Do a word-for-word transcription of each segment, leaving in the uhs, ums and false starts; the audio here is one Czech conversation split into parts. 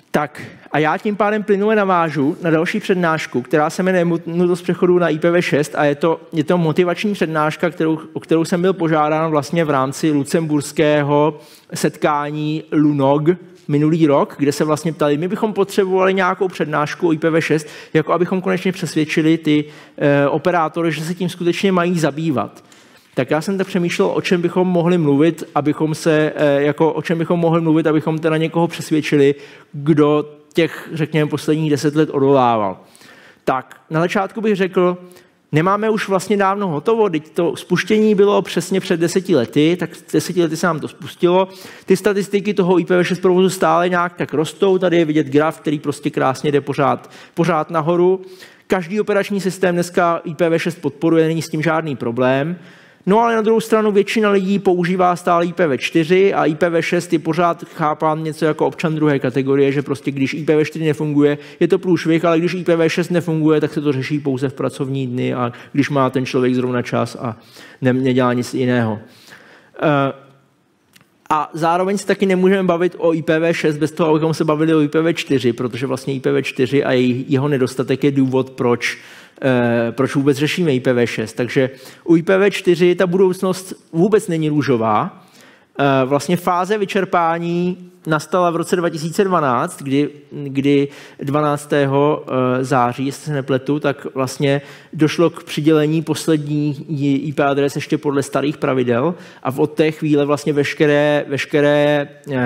Tak a já tím pádem plynule navážu na další přednášku, která se jmenuje Nutnost přechodu na I P v šest a je to, je to motivační přednáška, kterou, o kterou jsem byl požádán vlastně v rámci lucemburského setkání LUNOG minulý rok, kde se vlastně ptali, my bychom potřebovali nějakou přednášku o I P v šest, jako abychom konečně přesvědčili ty e, operátory, že se tím skutečně mají zabývat. Tak já jsem tak přemýšlel, o čem bychom mohli mluvit, abychom se, jako o čem bychom mohli mluvit, abychom teda někoho přesvědčili, kdo těch, řekněme, posledních deset let odolával. Tak, na začátku bych řekl, nemáme už vlastně dávno hotovo, teď to spuštění bylo přesně před deseti lety, tak deseti lety se nám to spustilo. Ty statistiky toho I P v šest provozu stále nějak tak rostou, tady je vidět graf, který prostě krásně jde pořád, pořád nahoru. Každý operační systém dneska I P v šest podporuje, není s tím žádný problém. No ale na druhou stranu většina lidí používá stále I P v čtyři a I P v šest je pořád chápán něco jako občan druhé kategorie, že prostě když I P v čtyři nefunguje, je to průšvih, ale když I P v šest nefunguje, tak se to řeší pouze v pracovní dny a když má ten člověk zrovna čas a ne, nedělá nic jiného. A zároveň se taky nemůžeme bavit o I P v šest bez toho, abychom se bavili o I P v čtyři, protože vlastně I P v čtyři a jeho nedostatek je důvod, proč proč vůbec řešíme I P v šest. Takže u I P v čtyři ta budoucnost vůbec není růžová. Vlastně fáze vyčerpání nastala v roce dva tisíce dvanáct, kdy, kdy dvanáctého září, jestli se nepletu, tak vlastně došlo k přidělení poslední I P adres ještě podle starých pravidel a od té chvíle vlastně veškeré, veškeré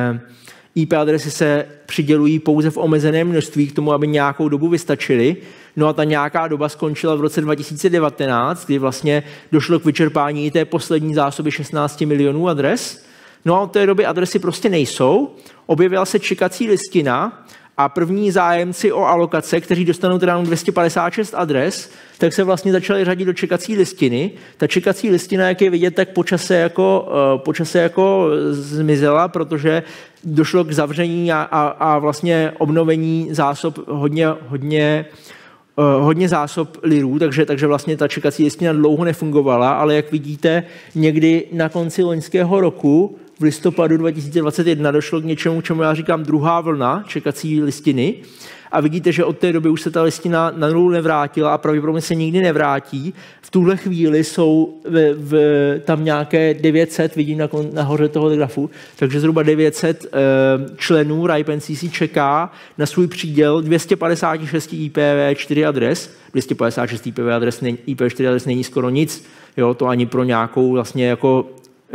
I P adresy se přidělují pouze v omezeném množství k tomu, aby nějakou dobu vystačily. No a ta nějaká doba skončila v roce dva tisíce devatenáct, kdy vlastně došlo k vyčerpání i té poslední zásoby šestnáct milionů adres. No a od té doby adresy prostě nejsou. Objevila se čekací listina a první zájemci o alokace, kteří dostanou teda dvě stě padesát šest adres, tak se vlastně začali řadit do čekací listiny. Ta čekací listina, jak je vidět, tak počase jako, počase jako zmizela, protože došlo k zavření a, a, a vlastně obnovení zásob hodně, hodně hodně zásob lirů, takže, takže vlastně ta čekací listina dlouho nefungovala, ale jak vidíte, někdy na konci loňského roku, v listopadu dva tisíce dvacet jedna, došlo k něčemu, čemu já říkám druhá vlna čekací listiny. A vidíte, že od té doby už se ta listina na nulu nevrátila a pravděpodobně se nikdy nevrátí. V tuhle chvíli jsou v, v, tam nějaké devět set, vidím na, nahoře toho grafu, takže zhruba devět set e, členů RIPE-N C C čeká na svůj příděl dvě stě padesát šest I P v čtyři adres. dvě stě padesát šest I P v adres, I P v čtyři adres není skoro nic, jo, to ani pro nějakou vlastně jako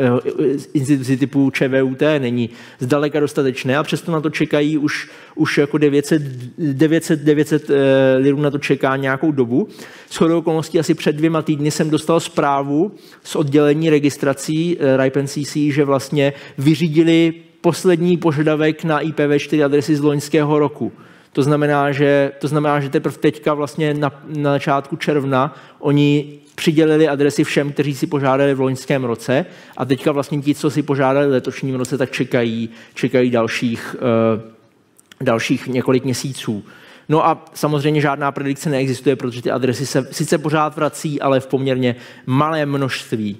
instituci typu ČVUT není zdaleka dostatečné a přesto na to čekají už, už jako devět set, devět set, devět set lirů na to čeká nějakou dobu. Shodou okolností asi před dvěma týdny jsem dostal zprávu z oddělení registrací RIPE-N C C, že vlastně vyřídili poslední požadavek na I P v čtyři adresy z loňského roku. To znamená, že, to znamená, že teprve teďka vlastně na, na začátku června oni přidělili adresy všem, kteří si požádali v loňském roce a teďka vlastně ti, co si požádali v letošním roce, tak čekají, čekají dalších, uh, dalších několik měsíců. No a samozřejmě žádná predikce neexistuje, protože ty adresy se sice pořád vrací, ale v poměrně malé množství.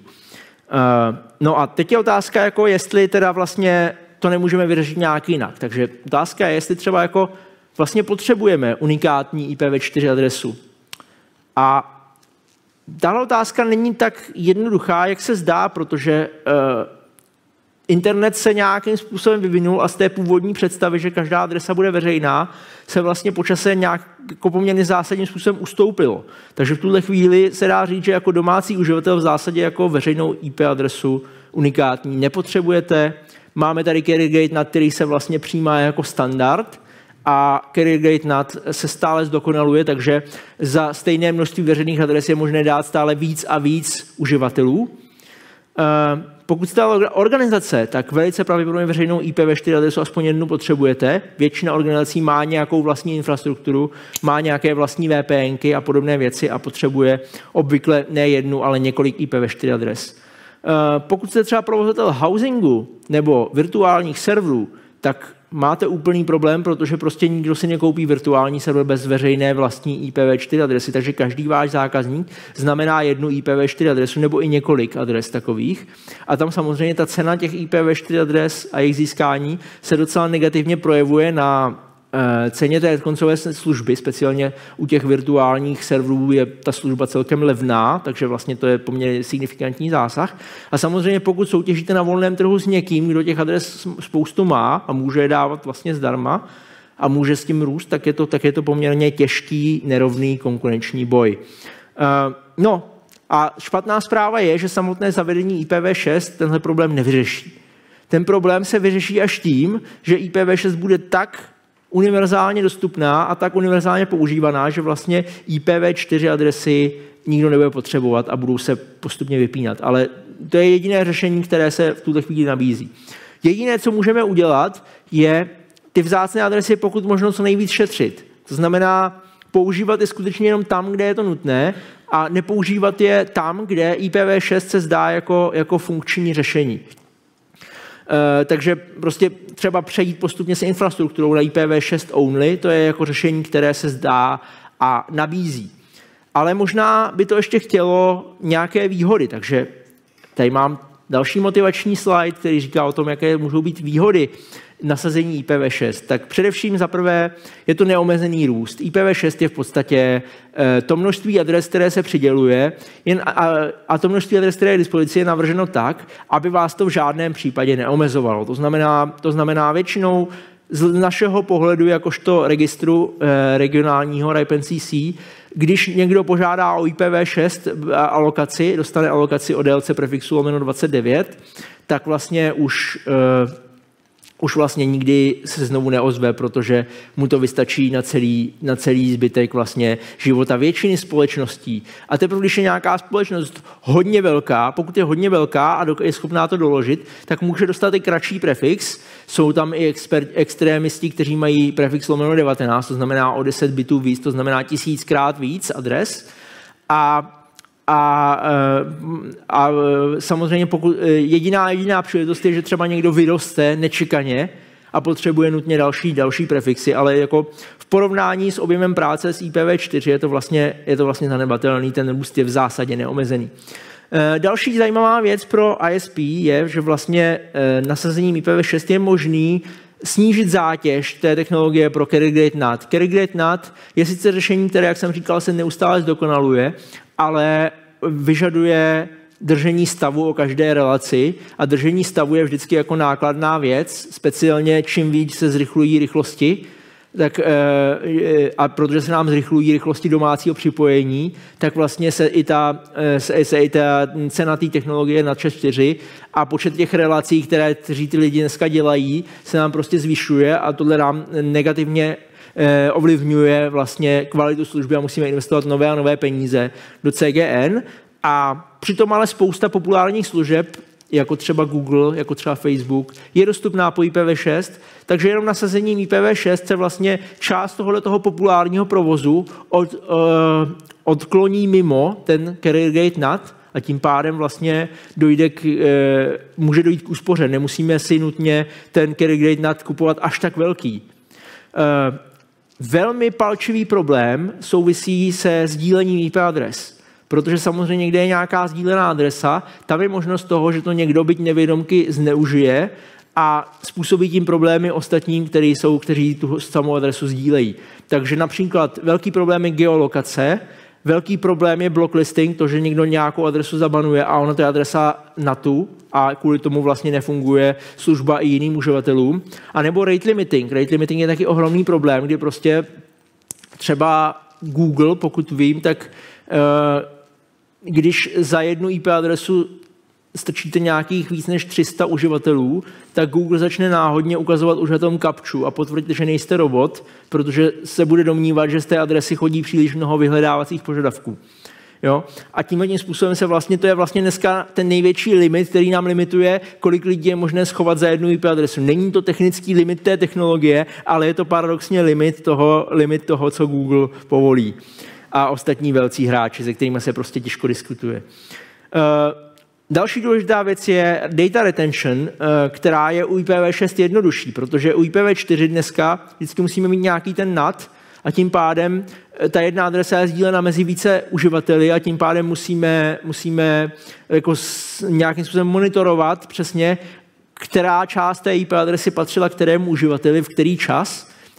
Uh, no a teď je otázka, jako jestli teda vlastně to nemůžeme vyřešit nějak jinak. Takže otázka je, jestli třeba jako vlastně potřebujeme unikátní I P v čtyři adresu. A tahle otázka není tak jednoduchá, jak se zdá, protože uh, internet se nějakým způsobem vyvinul a z té původní představy, že každá adresa bude veřejná, se vlastně po čase nějak jako poměrně zásadním způsobem ustoupilo. Takže v tuhle chvíli se dá říct, že jako domácí uživatel v zásadě jako veřejnou I P adresu unikátní nepotřebujete. Máme tady carrier gate, na který se vlastně přijímá jako standard, a carrier gate N A T se stále zdokonaluje, takže za stejné množství veřejných adres je možné dát stále víc a víc uživatelů. Pokud jste organizace, tak velice pravděpodobně veřejnou I P v čtyři adresu aspoň jednu potřebujete. Většina organizací má nějakou vlastní infrastrukturu, má nějaké vlastní V P N ky a podobné věci a potřebuje obvykle ne jednu, ale několik I P v čtyři adres. Pokud jste třeba provozovatel housingu nebo virtuálních serverů, tak máte úplný problém, protože prostě nikdo si nekoupí virtuální server bez veřejné vlastní I P v čtyři adresy, takže každý váš zákazník znamená jednu I P v čtyři adresu nebo i několik adres takových. A tam samozřejmě ta cena těch I P v čtyři adres a jejich získání se docela negativně projevuje na ceně té koncové služby, speciálně u těch virtuálních serverů je ta služba celkem levná, takže vlastně to je poměrně signifikantní zásah. A samozřejmě pokud soutěžíte na volném trhu s někým, kdo těch adres spoustu má a může je dávat vlastně zdarma a může s tím růst, tak je to, tak je to poměrně těžký, nerovný konkurenční boj. No a špatná zpráva je, že samotné zavedení I P v šest tenhle problém nevyřeší. Ten problém se vyřeší až tím, že I P v šest bude tak univerzálně dostupná a tak univerzálně používaná, že vlastně I P v čtyři adresy nikdo nebude potřebovat a budou se postupně vypínat. Ale to je jediné řešení, které se v tuto chvíli nabízí. Jediné, co můžeme udělat, je ty vzácné adresy pokud možno co nejvíc šetřit. To znamená používat je skutečně jenom tam, kde je to nutné a nepoužívat je tam, kde I P v šest se zdá jako, jako funkční řešení. Uh, takže prostě třeba přejít postupně s infrastrukturou na I P v šest only, to je jako řešení, které se zdá a nabízí. Ale možná by to ještě chtělo nějaké výhody, takže tady mám další motivační slide, který říká o tom, jaké můžou být výhody nasazení I P v šest. Tak především za prvé je to neomezený růst. I P v šest je v podstatě e, to množství adres, které se přiděluje, jen a, a to množství adres, které je k dispozici, je navrženo tak, aby vás to v žádném případě neomezovalo. To znamená, to znamená většinou z našeho pohledu, jakožto registru e, regionálního R I P N C C, když někdo požádá o I P v šest alokaci, dostane alokaci o délce prefixu lomeno dvacet devět, tak vlastně už e, už vlastně nikdy se znovu neozve, protože mu to vystačí na celý, na celý zbytek vlastně života většiny společností. A teprve, když je nějaká společnost hodně velká, pokud je hodně velká a je schopná to doložit, tak může dostat i kratší prefix. Jsou tam i expert, extrémisti, kteří mají prefix lomeno devatenáct, to znamená o deset bitů víc, to znamená tisíckrát víc adres. A A, a samozřejmě pokud, jediná, jediná příležitost je, že třeba někdo vyroste nečekaně a potřebuje nutně další, další prefixy, ale jako v porovnání s objemem práce s I P v čtyři je to vlastně, je to vlastně zanedbatelný, ten růst je v zásadě neomezený. Další zajímavá věc pro I S P je, že vlastně nasazením I P v šest je možný snížit zátěž té technologie pro Carrier Grade N A T. Carrier Grade N A T je sice řešení, které, jak jsem říkal, se neustále zdokonaluje, ale vyžaduje držení stavu o každé relaci a držení stavu je vždycky jako nákladná věc, speciálně čím víc se zrychlují rychlosti, tak, a protože se nám zrychlují rychlosti domácího připojení, tak vlastně se i ta, se, se i ta cena té technologie nad šest čtyři a počet těch relací, které kteří ty lidi dneska dělají, se nám prostě zvyšuje a tohle nám negativně ovlivňuje vlastně kvalitu služby a musíme investovat nové a nové peníze do C G N. A přitom ale spousta populárních služeb, jako třeba Google, jako třeba Facebook, je dostupná po I P v šest, takže jenom nasazením I P v šest se vlastně část tohoto populárního provozu od, uh, odkloní mimo ten Carrier Grade N A T a tím pádem vlastně dojde k, uh, může dojít k úspoře. Nemusíme si nutně ten Carrier Grade N A T kupovat až tak velký. Uh, Velmi palčivý problém souvisí se sdílením I P adres, protože samozřejmě někde je nějaká sdílená adresa, tam je možnost toho, že to někdo byť nevědomky zneužije a způsobí tím problémy ostatním, kteří jsou, kteří tu samou adresu sdílejí. Takže například velký problém je geolokace, velký problém je blocklisting, to, že někdo nějakou adresu zabanuje a ona to je adresa N A T u a kvůli tomu vlastně nefunguje služba i jiným uživatelům. A nebo rate limiting. Rate limiting je taky ohromný problém, kdy prostě třeba Google, pokud vím, tak když za jednu I P adresu strčíte nějakých víc než tři sta uživatelů, tak Google začne náhodně ukazovat uživatelům kapču a potvrdit, že nejste robot, protože se bude domnívat, že z té adresy chodí příliš mnoho vyhledávacích požadavků. Jo? A tímhle tím způsobem se vlastně, to je vlastně dneska ten největší limit, který nám limituje, kolik lidí je možné schovat za jednu I P adresu. Není to technický limit té technologie, ale je to paradoxně limit toho, limit toho, co Google povolí. A ostatní velcí hráči, se kterými se prostě těžko diskutuje. Uh, Další důležitá věc je data retention, která je u I P v šest jednodušší, protože u I P v čtyři dneska vždycky musíme mít nějaký ten N A T a tím pádem ta jedna adresa je sdílena mezi více uživateli a tím pádem musíme, musíme jako nějakým způsobem monitorovat přesně, která část té I P adresy patřila kterému uživateli v který čas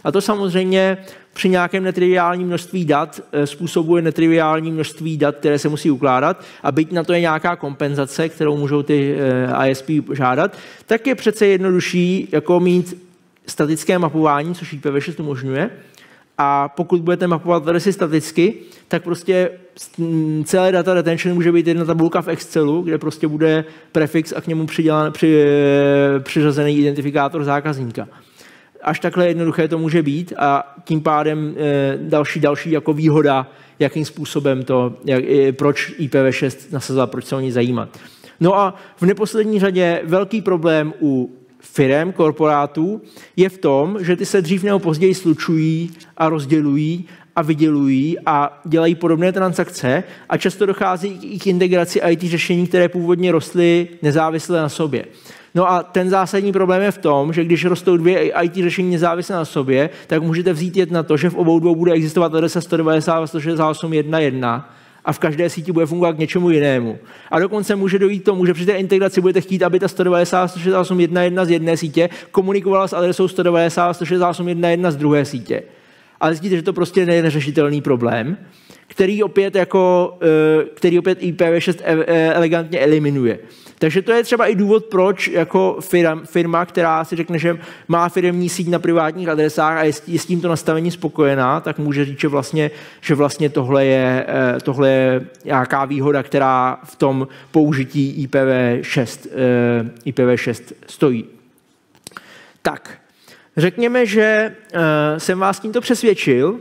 A to samozřejmě při nějakém netriviálním množství dat způsobuje netriviální množství dat, které se musí ukládat, a byť na to je nějaká kompenzace, kterou můžou ty I S P žádat, tak je přece jednodušší jako mít statické mapování, což I P v šest umožňuje. A pokud budete mapovat adresy staticky, tak prostě celé data retention může být jedna tabulka v Excelu, kde prostě bude prefix a k němu přidělan, při, přiřazený identifikátor zákazníka. Až takhle jednoduché to může být a tím pádem další, další jako výhoda, jakým způsobem to, jak, proč I P v šest nasazovat, proč se o ní zajímat. No a v neposlední řadě velký problém u firem, korporátů je v tom, že ty se dřív nebo později slučují a rozdělují a vydělují a dělají podobné transakce a často dochází i k integraci I T řešení, které původně rostly nezávisle na sobě. No a ten zásadní problém je v tom, že když rostou dvě I T řešení nezávisle na sobě, tak můžete vzít jet na to, že v obou dvou bude existovat adresa sto devadesát dva sto šedesát osm jedna jedna a v každé síti bude fungovat k něčemu jinému. A dokonce může dojít k tomu, že při té integraci budete chtít, aby ta sto devadesát sto šedesát osm jedna jedna z jedné sítě komunikovala s adresou sto devadesát sto šedesát osm jedna jedna z druhé sítě. Ale zjistíte, že to prostě je neřešitelný problém, který opět, jako, který opět I P v šest elegantně eliminuje. Takže to je třeba i důvod, proč jako firma, firma, která si řekne, že má firemní síť na privátních adresách a je s tímto nastavením spokojená, tak může říct, že vlastně, že vlastně tohle, je, tohle je nějaká výhoda, která v tom použití I P v šest, I P v šest stojí. Tak, řekněme, že jsem vás tímto přesvědčil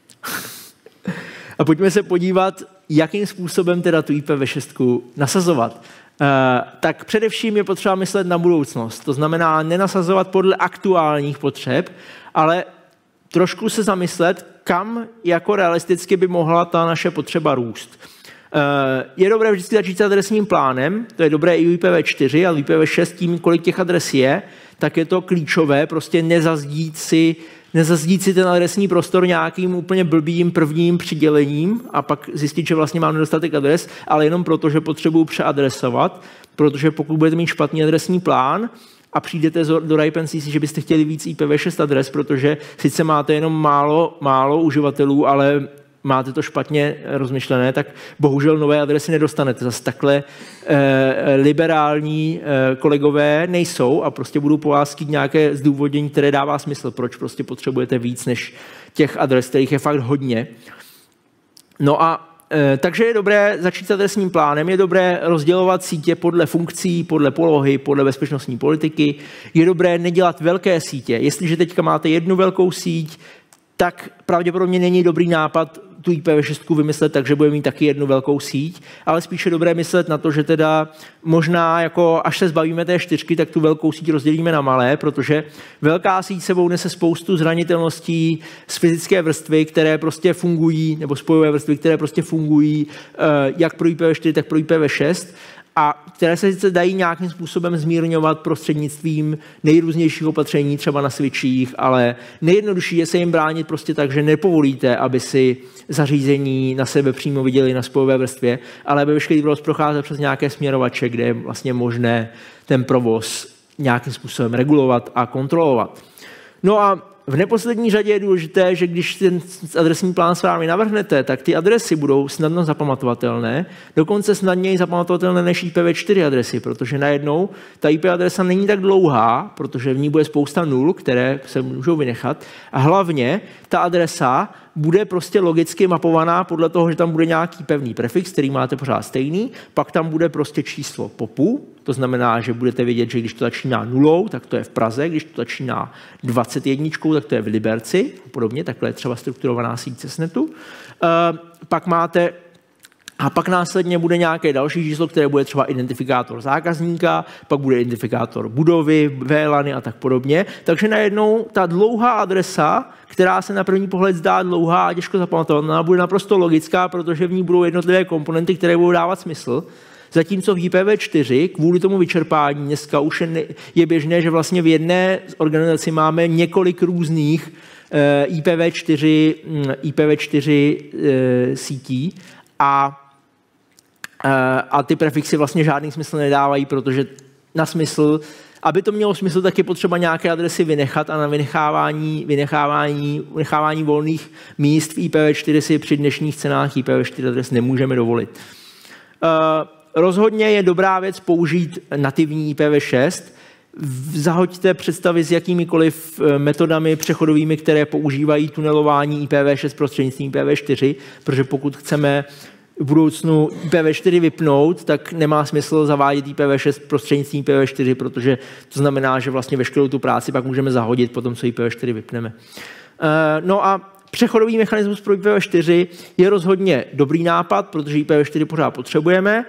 a pojďme se podívat, jakým způsobem teda tu I P v šest nasazovat. Uh, tak především je potřeba myslet na budoucnost. To znamená nenasazovat podle aktuálních potřeb, ale trošku se zamyslet, kam jako realisticky by mohla ta naše potřeba růst. Uh, je dobré vždycky začít s adresním plánem, to je dobré i u I P v čtyři, ale u I P v šest tím, kolik těch adres je, tak je to klíčové, prostě nezazdít si nezazdít si ten adresní prostor nějakým úplně blbým prvním přidělením a pak zjistit, že vlastně mám nedostatek adres, ale jenom proto, že potřebuji přeadresovat, protože pokud budete mít špatný adresní plán a přijdete do Ripen C C, že byste chtěli víc I P v šest adres, protože sice máte jenom málo, málo uživatelů, ale máte to špatně rozmyšlené, tak bohužel nové adresy nedostanete. Zase takhle eh, liberální eh, kolegové nejsou a prostě budou po vás chtít nějaké zdůvodnění, které dává smysl, proč prostě potřebujete víc než těch adres, kterých je fakt hodně. No a eh, takže je dobré začít s adresním plánem, je dobré rozdělovat sítě podle funkcí, podle polohy, podle bezpečnostní politiky, je dobré nedělat velké sítě. Jestliže teďka máte jednu velkou síť, tak pravděpodobně není dobrý nápad tu I P v šest vymyslet, takže bude mít taky jednu velkou síť, ale spíše dobré myslet na to, že teda možná, jako až se zbavíme té čtyřky, tak tu velkou síť rozdělíme na malé, protože velká síť sebou nese spoustu zranitelností z fyzické vrstvy, které prostě fungují, nebo spojové vrstvy, které prostě fungují jak pro I P v čtyři, tak pro I P v šest, a které se sice dají nějakým způsobem zmírňovat prostřednictvím nejrůznějších opatření, třeba na switchích, ale nejjednodušší je se jim bránit prostě tak, že nepovolíte, aby si zařízení na sebe přímo viděli na spojové vrstvě, ale aby veškerý provoz procházel přes nějaké směrovače, kde je vlastně možné ten provoz nějakým způsobem regulovat a kontrolovat. No a v neposlední řadě je důležité, že když ten adresní plán správně navrhnete, tak ty adresy budou snadno zapamatovatelné, dokonce snadněji zapamatovatelné než I P v čtyři adresy, protože najednou ta I P adresa není tak dlouhá, protože v ní bude spousta nul, které se můžou vynechat, a hlavně ta adresa bude prostě logicky mapovaná podle toho, že tam bude nějaký pevný prefix, který máte pořád stejný, pak tam bude prostě číslo popu, to znamená, že budete vědět, že když to začíná nulou, tak to je v Praze, když to začíná dvacet jedna, tak to je v Liberci, a podobně, takhle je třeba strukturovaná síť CESNETu. Uh, pak máte A pak následně bude nějaké další číslo, které bude třeba identifikátor zákazníka, pak bude identifikátor budovy, V LANy a tak podobně. Takže najednou ta dlouhá adresa, která se na první pohled zdá dlouhá a těžko zapamatovatelná, bude naprosto logická, protože v ní budou jednotlivé komponenty, které budou dávat smysl. Zatímco v I P v čtyři kvůli tomu vyčerpání dneska už je běžné, že vlastně v jedné organizaci máme několik různých I P v čtyři, I P v čtyři sítí a a ty prefixy vlastně žádný smysl nedávají, protože na smysl aby to mělo smysl, tak je potřeba nějaké adresy vynechat a na vynechávání, vynechávání, vynechávání volných míst v I P v čtyři si při dnešních cenách I P v čtyři adres nemůžeme dovolit. Uh, rozhodně je dobrá věc použít nativní I P v šest. Zahoďte představy s jakýmikoliv metodami přechodovými, které používají tunelování I P v šest prostřednictvím I P v čtyři, protože pokud chceme v budoucnu I P v čtyři vypnout, tak nemá smysl zavádět I P v šest prostřednictvím I P v čtyři, protože to znamená, že vlastně veškerou tu práci pak můžeme zahodit po tom, co I P v čtyři vypneme. No a přechodový mechanismus pro I P v čtyři je rozhodně dobrý nápad, protože I P v čtyři pořád potřebujeme.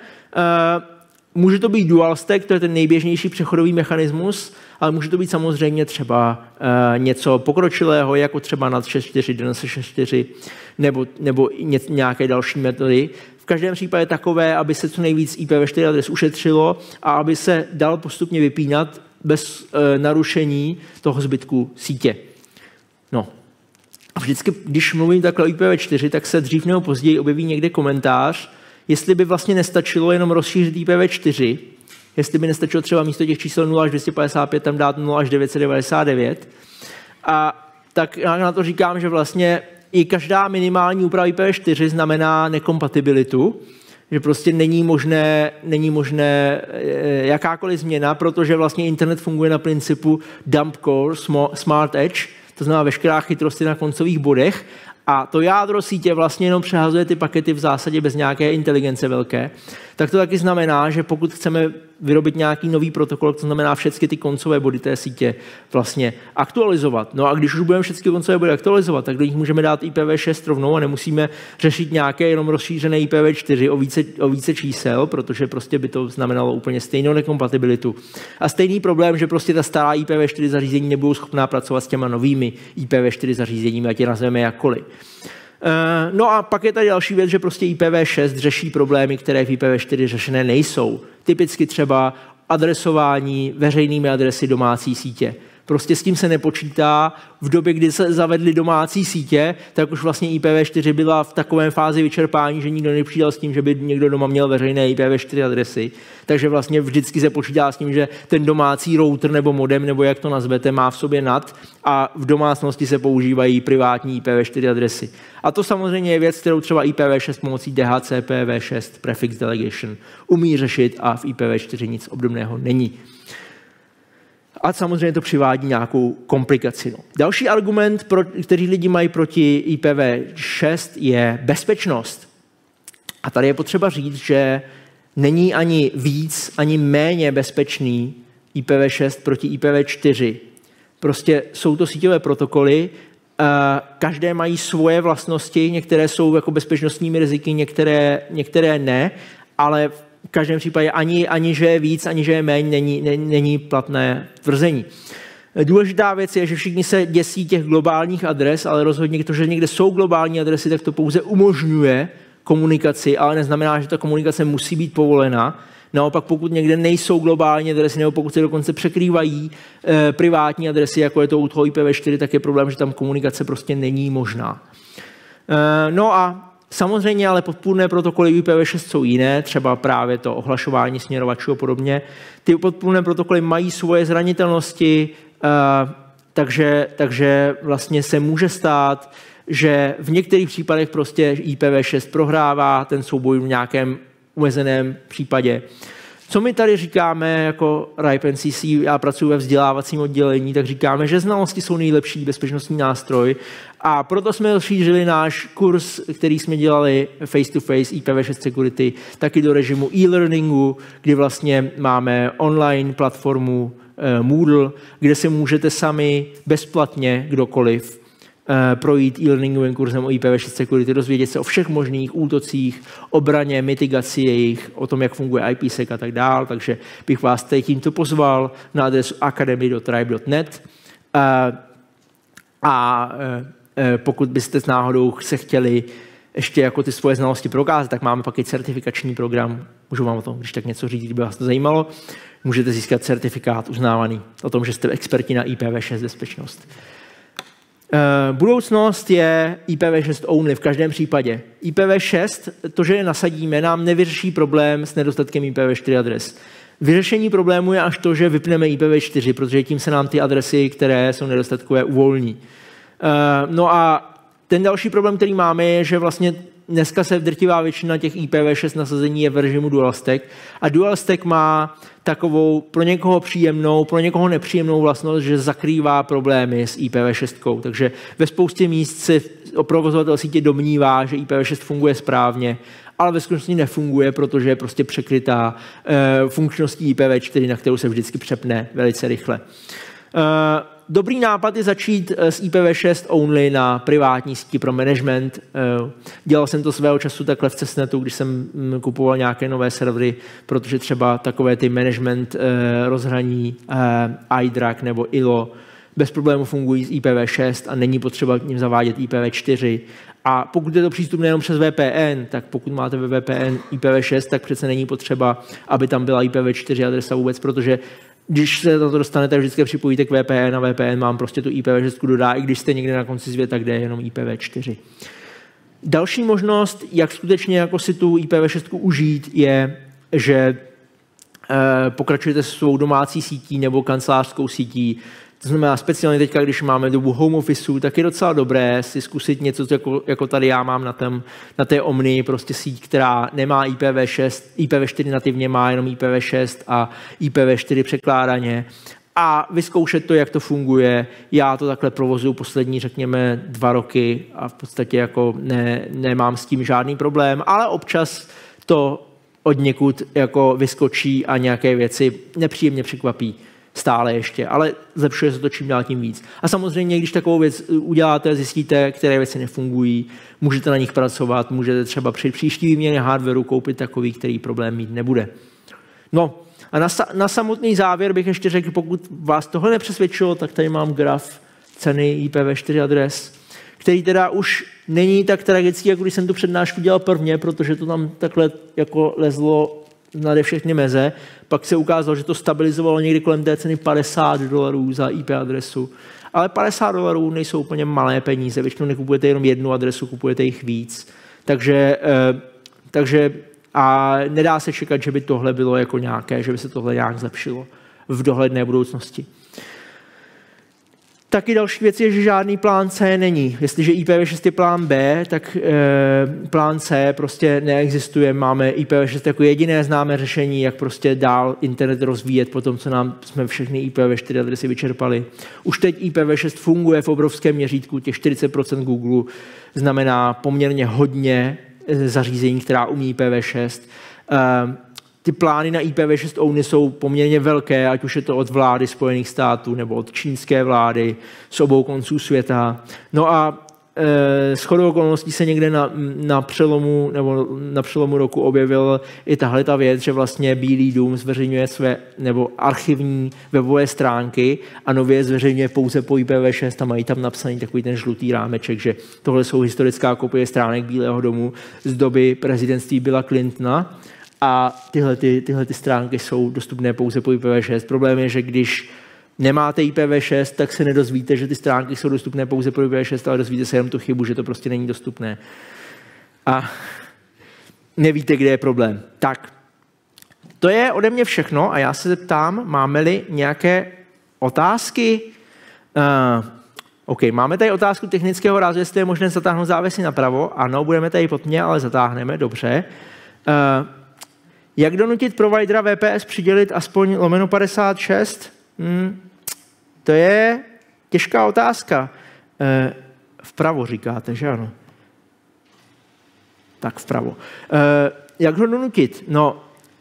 Může to být dual stack, to je ten nejběžnější přechodový mechanismus, ale může to být samozřejmě třeba uh, něco pokročilého, jako třeba N A T šest čtyři, D N S šest čtyři nebo, nebo ně, nějaké další metody. V každém případě takové, aby se co nejvíc I P v čtyři adres ušetřilo a aby se dal postupně vypínat bez uh, narušení toho zbytku sítě. No. A vždycky, když mluvím takhle o I P v čtyři, tak se dřív nebo později objeví někde komentář, jestli by vlastně nestačilo jenom rozšířit I P v čtyři, jestli by nestačilo třeba místo těch čísel nula až dvě stě padesát pět tam dát nula až devět set devadesát devět. A tak já na to říkám, že vlastně i každá minimální úprava I P v čtyři znamená nekompatibilitu, že prostě není možné, není možné jakákoliv změna, protože vlastně internet funguje na principu dump core, smart edge, to znamená veškerá chytrost na koncových bodech. A to jádro sítě vlastně jenom přehazuje ty pakety v zásadě bez nějaké inteligence velké, tak to taky znamená, že pokud chceme vyrobit nějaký nový protokol, to znamená všechny ty koncové body té sítě vlastně aktualizovat. No a když už budeme všechny koncové body aktualizovat, tak do nich můžeme dát I P v šest rovnou a nemusíme řešit nějaké jenom rozšířené I P v čtyři o více, o více čísel, protože prostě by to znamenalo úplně stejnou nekompatibilitu. A stejný problém, že prostě ta stará I P v čtyři zařízení nebudou schopná pracovat s těma novými I P v čtyři zařízeními, ať je nazveme jakkoliv. No a pak je tady další věc, že prostě I P v šest řeší problémy, které v I P v čtyři řešené nejsou. Typicky třeba adresování veřejnými adresy domácí sítě. Prostě s tím se nepočítá. V době, kdy se zavedly domácí sítě, tak už vlastně I P v čtyři byla v takové fázi vyčerpání, že nikdo nepřijel s tím, že by někdo doma měl veřejné I P v čtyři adresy. Takže vlastně vždycky se počítá s tím, že ten domácí router nebo modem, nebo jak to nazvete, má v sobě N A T a v domácnosti se používají privátní I P v čtyři adresy. A to samozřejmě je věc, kterou třeba I P v šest pomocí D H C P v šest Prefix Delegation umí řešit a v I P v čtyři nic obdobného není. A samozřejmě to přivádí nějakou komplikaci. No. Další argument, pro, který lidi mají proti I P v šest, je bezpečnost. A tady je potřeba říct, že není ani víc, ani méně bezpečný I P v šest proti I P v čtyři. Prostě jsou to síťové protokoly, každé mají svoje vlastnosti, některé jsou jako bezpečnostními riziky, některé, některé ne, ale v každém případě ani, ani že je víc, ani že je méně, není, není, není platné tvrzení. Důležitá věc je, že všichni se děsí těch globálních adres, ale rozhodně to, že někde jsou globální adresy, tak to pouze umožňuje komunikaci, ale neznamená, že ta komunikace musí být povolena. Naopak, pokud někde nejsou globální adresy, nebo pokud se dokonce překrývají e, privátní adresy, jako je to u toho I P v čtyři, tak je problém, že tam komunikace prostě není možná. E, no a samozřejmě, ale podpůrné protokoly I P v šest jsou jiné, třeba právě to ohlašování směrovačů a podobně. Ty podpůrné protokoly mají svoje zranitelnosti, uh, takže, takže vlastně se může stát, že v některých případech prostě I P v šest prohrává ten souboj v nějakém omezeném případě. Co my tady říkáme jako R I P N C C, já pracuji ve vzdělávacím oddělení, tak říkáme, že znalosti jsou nejlepší bezpečnostní nástroj a proto jsme rozšířili náš kurz, který jsme dělali face to face I P v šest Security, taky do režimu e-learningu, kdy vlastně máme online platformu eh, Moodle, kde se můžete sami bezplatně kdokoliv projít e-learningovým kurzem o I P v šest Security, dozvědět se o všech možných útocích, obraně, mitigaci jejich, o tom, jak funguje I P sec a tak dál, takže bych vás tady tímto pozval na adresu academy tečka tribe tečka net a, a pokud byste s náhodou se chtěli ještě jako ty svoje znalosti prokázat, tak máme pak i certifikační program, můžu vám o tom, když tak něco říct, kdyby vás to zajímalo, můžete získat certifikát uznávaný o tom, že jste experti na I P v šest bezpečnost. Uh, budoucnost je I P v šest only v každém případě. I P v šest, to, že je nasadíme, nám nevyřeší problém s nedostatkem I P v čtyři adres. Vyřešení problému je až to, že vypneme I P v čtyři, protože tím se nám ty adresy, které jsou nedostatkové, uvolní. No a ten další problém, který máme, je, že vlastně dneska se drtivá většina těch I P v šest nasazení je v režimu dual stack a dual stack má takovou pro někoho příjemnou, pro někoho nepříjemnou vlastnost, že zakrývá problémy s I P v šest. Takže ve spoustě míst se provozovatel sítě domnívá, že I P v šest funguje správně, ale ve skutečnosti nefunguje, protože je prostě překrytá e, funkčností I P v čtyři, na kterou se vždycky přepne velice rychle. E, Dobrý nápad je začít s I P v šest only na privátní síti pro management. Dělal jsem to svého času takhle v Cessnetu, když jsem kupoval nějaké nové servery, protože třeba takové ty management rozhraní I D R A C nebo I L O bez problému fungují s I P v šest a není potřeba k ním zavádět I P v čtyři. A pokud je to přístupné jenom přes V P N, tak pokud máte ve V P N I P v šest, tak přece není potřeba, aby tam byla I P v čtyři adresa vůbec, protože když se to dostanete, vždycky připojíte k V P N a V P N vám prostě tu I P v šest dodá, i když jste někde na konci světa, kde je jenom I P v čtyři. Další možnost, jak skutečně jako si tu I P v šest užít, je, že eh, pokračujete s svou domácí sítí nebo kancelářskou sítí. To znamená speciálně teďka, když máme dobu home officeu, tak je docela dobré si zkusit něco, jako, jako tady já mám na, tém, na té Omni, prostě síť, která nemá I P v šest, I P v čtyři nativně má jenom I P v šest a I P v čtyři překládaně. A vyzkoušet to, jak to funguje. Já to takhle provozuju poslední, řekněme, dva roky a v podstatě jako ne, nemám s tím žádný problém, ale občas to od někud jako vyskočí a nějaké věci nepříjemně překvapí. Stále ještě, ale zlepšuje se to čím dál tím víc. A samozřejmě, když takovou věc uděláte, zjistíte, které věci nefungují, můžete na nich pracovat, můžete třeba při příští výměně hardwareu koupit takový, který problém mít nebude. No a na, na samotný závěr bych ještě řekl, pokud vás tohle nepřesvědčilo, tak tady mám graf ceny I P v čtyři adres, který teda už není tak tragický, jako když jsem tu přednášku dělal prvně, protože to tam takhle jako lezlo nade všechny meze, pak se ukázalo, že to stabilizovalo někdy kolem té ceny padesát dolarů za I P adresu. Ale padesát dolarů nejsou úplně malé peníze, většinou nekupujete jenom jednu adresu, kupujete jich víc. Takže, eh, takže a nedá se čekat, že by tohle bylo jako nějaké, že by se tohle nějak zlepšilo v dohledné budoucnosti. Taky další věc je, že žádný plán C není. Jestliže I P v šest je plán B, tak e, plán C prostě neexistuje. Máme I P v šest jako jediné známé řešení, jak prostě dál internet rozvíjet po tom, co nám jsme všechny I P v čtyři adresy vyčerpali. Už teď I P v šest funguje v obrovském měřítku, těch čtyřicet procent Google znamená poměrně hodně zařízení, která umí I P v šest. E, Ty plány na I P v šest only jsou poměrně velké, ať už je to od vlády Spojených států nebo od čínské vlády z obou konců světa. No a e, shodou okolností se někde na, na, přelomu, nebo na přelomu roku objevil i tahle ta věc, že vlastně Bílý dům zveřejňuje své nebo archivní webové stránky a nově zveřejňuje pouze po I P v šest a mají tam napsaný takový ten žlutý rámeček, že tohle jsou historická kopie stránek Bílého domu z doby prezidentství Billa Clintona. A tyhle, ty, tyhle ty stránky jsou dostupné pouze po I P v šest. Problém je, že když nemáte I P v šest, tak se nedozvíte, že ty stránky jsou dostupné pouze po I P v šest, ale dozvíte se jenom tu chybu, že to prostě není dostupné. A nevíte, kde je problém. Tak, to je ode mě všechno a já se zeptám, máme-li nějaké otázky? Uh, OK, máme tady otázku technického rázu, jestli je možné zatáhnout závesy napravo. Ano, budeme tady pod mě, ale zatáhneme, dobře. Uh, Jak donutit providera V P S přidělit aspoň lomeno padesát šest? Hmm, to je těžká otázka. E, vpravo říkáte, že ano? Tak vpravo. E, jak ho donutit? No,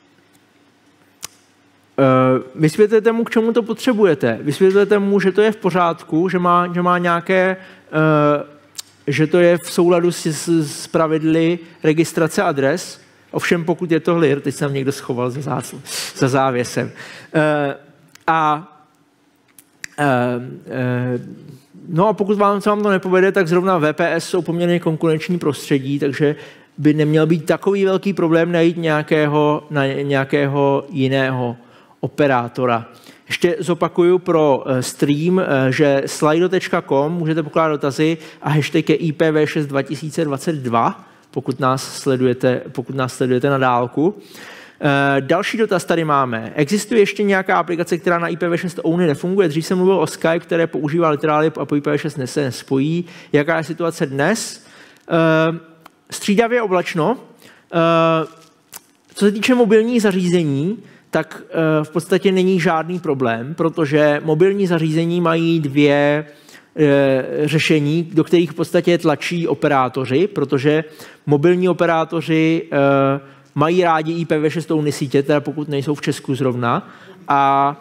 e, vysvětlete mu, k čemu to potřebujete. Vysvětlete mu, že to je v pořádku, že má, že má nějaké, e, že to je v souladu s, s pravidly registrace adres. Ovšem, pokud je to hlir, teď jsem někdo schoval za, zásl, za závěsem. E, a e, e, no a pokud vám, se vám to nepovede, tak zrovna V P S jsou poměrně konkurenční prostředí, takže by neměl být takový velký problém najít nějakého, na nějakého jiného operátora. Ještě zopakuju pro stream, že slido tečka com můžete pokládat dotazy a hashtag je I P v šest dva tisíce dvacet dva. Pokud nás sledujete, pokud nás sledujete na dálku. Další dotaz tady máme. Existuje ještě nějaká aplikace, která na I P v šest only nefunguje? Dřív jsem mluvil o Skype, které používá literály a po I P v šest se nespojí. Jaká je situace dnes? Střídavě oblačno. Co se týče mobilních zařízení, tak v podstatě není žádný problém, protože mobilní zařízení mají dvě řešení, do kterých v podstatě tlačí operátoři, protože mobilní operátoři mají rádi I P v šest only sítě, teda pokud nejsou v Česku zrovna. A,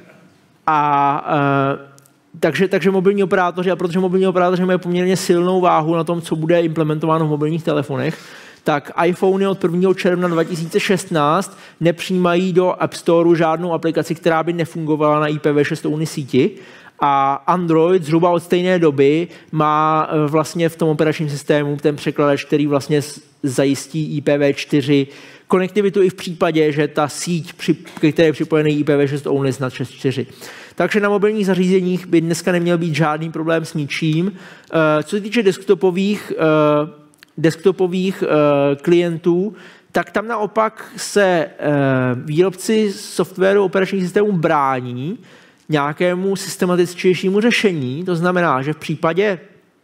a takže, takže mobilní operátoři, a protože mobilní operátoři mají poměrně silnou váhu na tom, co bude implementováno v mobilních telefonech, tak iPhony od prvního června dva tisíce šestnáct nepřijímají do App Storeu žádnou aplikaci, která by nefungovala na I P v šest only síti. A Android zhruba od stejné doby má vlastně v tom operačním systému ten překladač, který vlastně zajistí I P v čtyři konektivitu i v případě, že ta síť, ke které je připojený I P v šest only snad šest čtyři. Takže na mobilních zařízeních by dneska neměl být žádný problém s ničím. Co se týče desktopových, desktopových klientů, tak tam naopak se výrobci softwaru operačních systémů brání nějakému systematičtějšímu řešení. To znamená, že v případě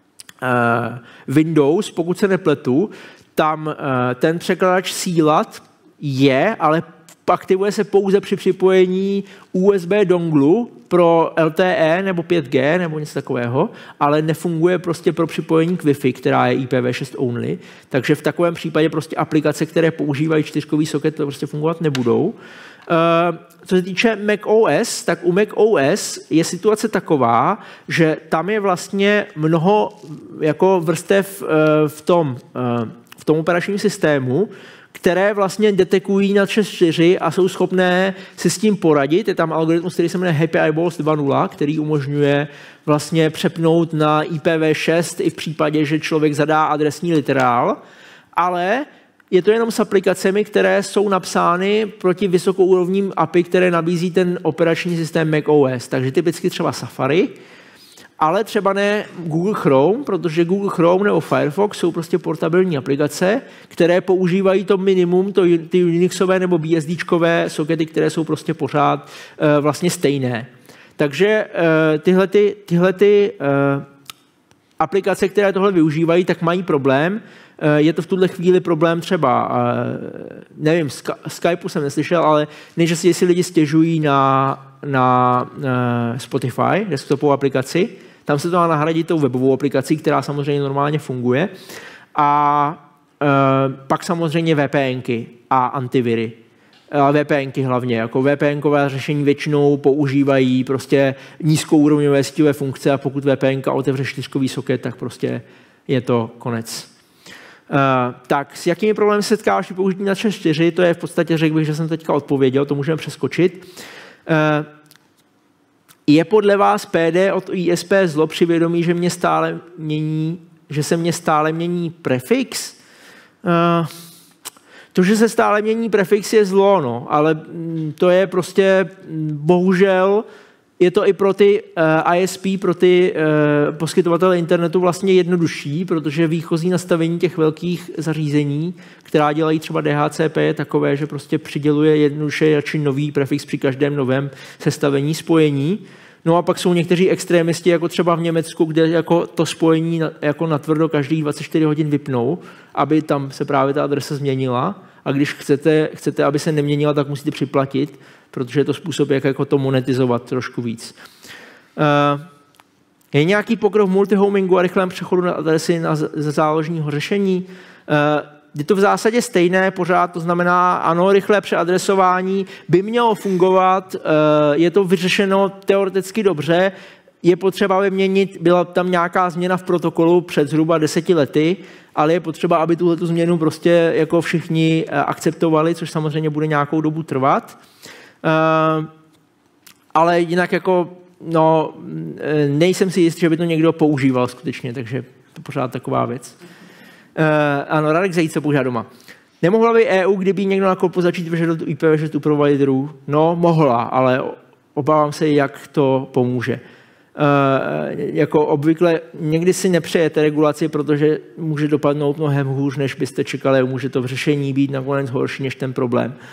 Windows, pokud se nepletu, tam ten překladač sílat je, ale aktivuje se pouze při připojení U S B donglu pro L T E nebo pět G nebo něco takového, ale nefunguje prostě pro připojení k Wi-Fi, která je I P v šest only, takže v takovém případě prostě aplikace, které používají čtyřkový soket, to prostě fungovat nebudou. Co se týče macOS, tak u macOS je situace taková, že tam je vlastně mnoho jako vrstev v tom, v tom operačním systému, které vlastně detekují na šest čtyři a jsou schopné si s tím poradit. Je tam algoritmus, který se jmenuje Happy Eyeballs dva tečka nula, který umožňuje vlastně přepnout na I P v šest i v případě, že člověk zadá adresní literál, ale je to jenom s aplikacemi, které jsou napsány proti vysokourovním A P I, které nabízí ten operační systém macOS. Takže typicky třeba Safari, ale třeba ne Google Chrome, protože Google Chrome nebo Firefox jsou prostě portabilní aplikace, které používají to minimum, to, ty Unixové nebo BSDčkové sokety, které jsou prostě pořád uh, vlastně stejné. Takže uh, tyhle, ty, tyhle ty, uh, aplikace, které tohle využívají, tak mají problém. Je to v tuhle chvíli problém třeba, nevím, Skypeu jsem neslyšel, ale než si jestli lidi stěžují na, na Spotify, desktopovou aplikaci, tam se to má nahradit tou webovou aplikací, která samozřejmě normálně funguje. A pak samozřejmě VPNky a antiviry. VPNky hlavně, jako VPNkové řešení většinou používají prostě nízkourovňové síťové funkce a pokud VPNka otevře čtyřkový soket, tak prostě je to konec. Uh, tak s jakými problémy se setkáváš při použití na šest čtyři, to je v podstatě, řekl bych, že jsem teďka odpověděl, to můžeme přeskočit. Uh, je podle vás P D od I S P zlo při vědomí, že mě stále mění, že se mě stále mění prefix? Uh, to, že se stále mění prefix, je zlo, no, ale to je prostě bohužel je to i pro ty uh, I S P, pro ty uh, poskytovatele internetu vlastně jednodušší, protože výchozí nastavení těch velkých zařízení, která dělají třeba D H C P, je takové, že prostě přiděluje jednoduše radši nový prefix při každém novém sestavení spojení. No a pak jsou někteří extrémisti, jako třeba v Německu, kde jako to spojení na, jako natvrdo každých dvacet čtyři hodin vypnou, aby tam se právě ta adresa změnila. A když chcete, chcete, aby se neměnila, tak musíte připlatit, protože je to způsob, jak jako to monetizovat trošku víc. Uh, je nějaký pokrok v multihomingu a rychlém přechodu na adresy na ze záložního řešení? Uh, je to v zásadě stejné pořád, to znamená, ano, rychlé přeadresování by mělo fungovat, uh, je to vyřešeno teoreticky dobře, je potřeba vyměnit, byla tam nějaká změna v protokolu před zhruba deseti lety, ale je potřeba, aby tuhletu změnu prostě jako všichni akceptovali, což samozřejmě bude nějakou dobu trvat. Uh, ale jinak jako, no, nejsem si jist, že by to někdo používal skutečně, takže to pořád taková věc. Uh, ano, Radek Zajíc používá doma. Nemohla by E U, kdyby někdo na kopu začít vyžadovat I P v šest u providerů? No, mohla, ale obávám se, jak to pomůže. Uh, jako obvykle někdy si nepřejete regulaci, protože může dopadnout mnohem hůř, než byste čekali, může to v řešení být nakonec horší než ten problém.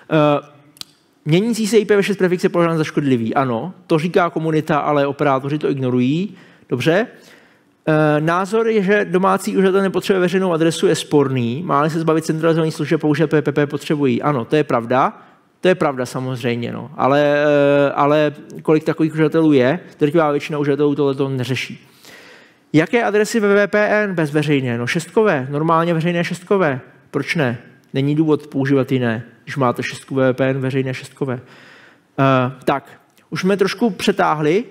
Měnící se I P v šest prefix je považován za škodlivý. Ano, to říká komunita, ale operátoři to ignorují. Dobře. Názor je, že domácí uživatel nepotřebuje veřejnou adresu, je sporný. Má-li se zbavit centralizovaných služeb, použít P P P potřebují. Ano, to je pravda. To je pravda samozřejmě, no. ale, ale kolik takových uživatelů je, drtivá většina uživatelů tohleto neřeší. Jaké adresy ve V P N bez veřejné? No šestkové, normálně veřejné šestkové. Proč ne? Není důvod používat jiné, když máte šestku V P N, veřejné šestkové. Uh, tak, už jsme trošku přetáhli.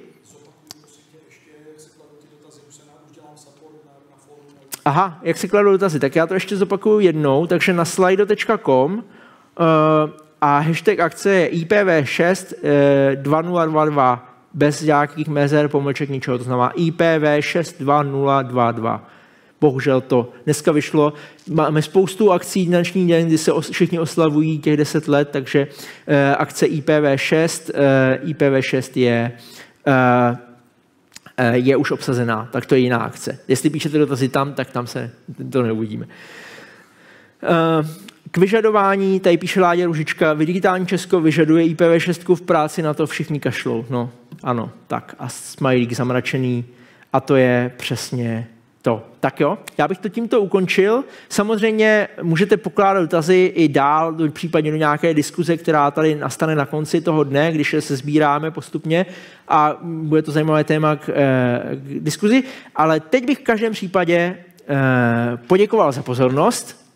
Aha, jak se kladou dotazy? Tak já to ještě zopakuju jednou. Takže na slido tečka com uh, a hashtag akce je I P v šest dva nula dva dva bez nějakých mezer, pomlček, ničeho. To znamená I P v šest dva nula dva dva. Bohužel to dneska vyšlo. Máme spoustu akcí dnešní den, kdy se os, všichni oslavují těch deset let, takže uh, akce I P v šest, uh, I P v šest je, uh, uh, je už obsazená, tak to je jiná akce. Jestli píšete dotazy tam, tak tam se to neuvidíme. Uh, K vyžadování, tady píše Láďa Ružička, Digitální Česko vyžaduje I P v šest v práci, na to všichni kašlou. No, ano, tak a smajlík zamračený a to je přesně to. Tak jo, já bych to tímto ukončil. Samozřejmě můžete pokládat dotazy i dál, případně do nějaké diskuze, která tady nastane na konci toho dne, když se sbíráme postupně a bude to zajímavé téma k, k diskuzi, ale teď bych v každém případě poděkoval za pozornost.